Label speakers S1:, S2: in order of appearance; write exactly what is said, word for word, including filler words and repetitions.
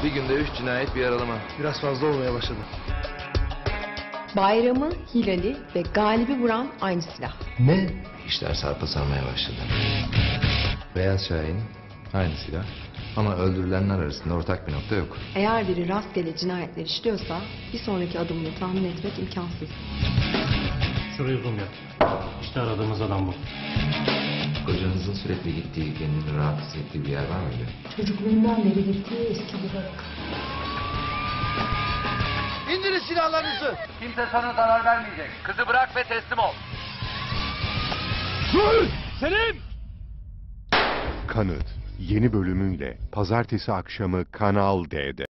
S1: Bir günde üç cinayet, bir yaralama.
S2: Biraz fazla olmaya başladı.
S3: Bayramı, Hilal'i ve Galip'i vuran aynı silah.
S2: Ne?
S1: İşler sarpa sarmaya başladı. Beyaz Şahin, aynı silah. Ama öldürülenler arasında ortak bir nokta yok.
S3: Eğer biri rastgele cinayetler işliyorsa bir sonraki adımını tahmin etmek imkansız.
S4: Şurayı zoom yap. İşte aradığımız adam bu.
S1: Kocanızın sürekli gittiği, kendini rahat hissettiği bir yer var mıydı?
S3: Çocukluğundan beri gittiği eski bir barak.
S2: İndirin silahlarınızı!
S5: Kimse sana zarar vermeyecek. Kızı bırak ve teslim ol.
S6: Kanıt yeni bölümüyle pazartesi akşamı Kanal D'de.